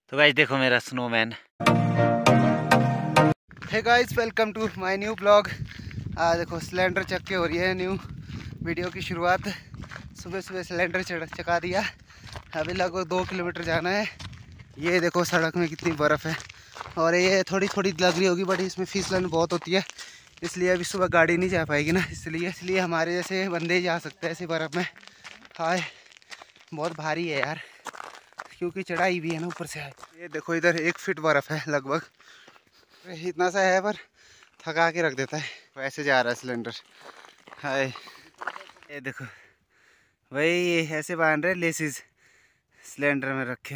तो गाइस देखो मेरा snowman. Hey guys, welcome to my new blog. आज देखो सिलेंडर चक के हो रही है न्यू वीडियो की शुरुआत। सुबह सुबह सिलेंडर चका दिया। अभी लगभग 2 किलोमीटर जाना है। ये देखो सड़क में कितनी बर्फ़ है और ये थोड़ी थोड़ी लग रही होगी, बट इसमें फिसलन बहुत होती है, इसलिए अभी सुबह गाड़ी नहीं जा पाएगी ना, इसलिए हमारे जैसे बंदे ही जा सकते हैं ऐसी बर्फ़ में। हाय, बहुत भारी है यार, क्योंकि चढ़ाई भी है ना ऊपर से। ये देखो इधर 1 फीट बर्फ़ है लगभग, इतना सा है पर थका के रख देता है। वैसे जा रहा है सिलेंडर। हाय, ये देखो भाई, ये ऐसे बांध रहे लेसिस सिलेंडर में रखे।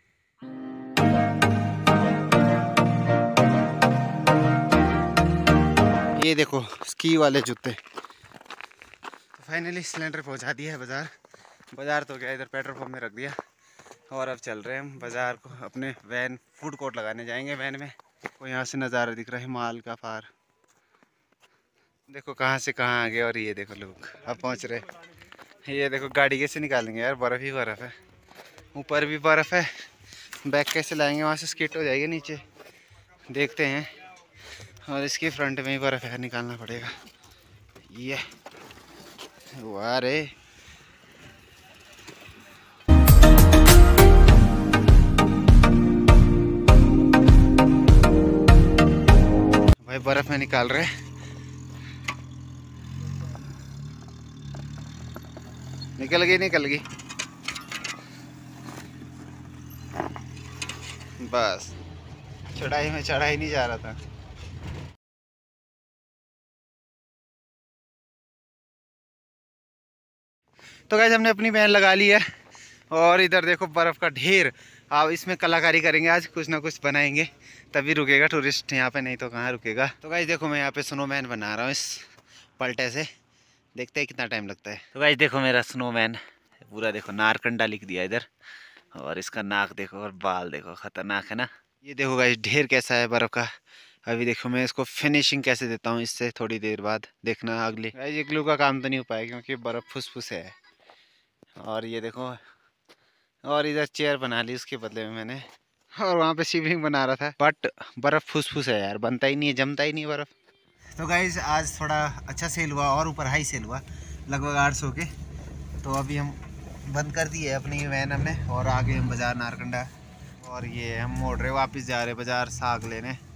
ये देखो स्की वाले जूते। तो फाइनली सिलेंडर पहुंचा दिया है बाज़ार तो गया, इधर पेट्रोल पंप में रख दिया और अब चल रहे हैं हम बाज़ार को। अपने वैन फूड कोर्ट लगाने जाएंगे वैन में। को यहाँ से नज़ारा दिख रहा है माल का पार। देखो कहाँ से कहाँ आ गए और ये देखो लोग अब पहुँच रहे। ये देखो गाड़ी कैसे निकालेंगे यार, बर्फ़ ही बर्फ़ है, ऊपर भी बर्फ़ है। बैग कैसे लाएंगे, वहाँ से स्किट हो जाएगी नीचे, देखते हैं। और इसके फ्रंट में ही बर्फ़ है, निकालना पड़ेगा। ये वाह रे, भाई बर्फ़ में निकाल रहे। निकल गई बस। चढ़ाई में चढ़ा ही नहीं जा रहा था। तो गाइस हमने अपनी वैन लगा ली है और इधर देखो बर्फ़ का ढेर। अब इसमें कलाकारी करेंगे, आज कुछ ना कुछ बनाएंगे, तभी रुकेगा टूरिस्ट यहाँ पे, नहीं तो कहाँ रुकेगा। तो गाइस देखो मैं यहाँ पे स्नोमैन बना रहा हूँ इस पलटे से, देखते हैं कितना टाइम लगता है। तो गाइस देखो मेरा स्नोमैन पूरा, देखो नारकंडा लिख दिया इधर, और इसका नाक देखो और बाल देखो, खतरनाक है ना। ये देखो गाइस ढेर कैसा है बर्फ़ का। अभी देखो मैं इसको फिनिशिंग कैसे देता हूँ, इससे थोड़ी देर बाद देखना। अगले गाइस ये ग्लू का काम तो नहीं हो पाया क्योंकि बर्फ़ फुसफुस है। और ये देखो, और इधर चेयर बना ली उसके बदले में मैंने, और वहाँ पे शिवलिंग बना रहा था, बट बर्फ़ फुसफुस है यार, बनता ही नहीं है, जमता ही नहीं बर्फ़। तो गाइस आज थोड़ा अच्छा सेल हुआ और ऊपर हाई सेल हुआ लगभग 800 के। तो अभी हम बंद कर दिए अपनी वैन हमने और आगे हम बाज़ार नारकंडा। और ये हम मोड़ रहे वापस जा रहे बाज़ार साग लेने।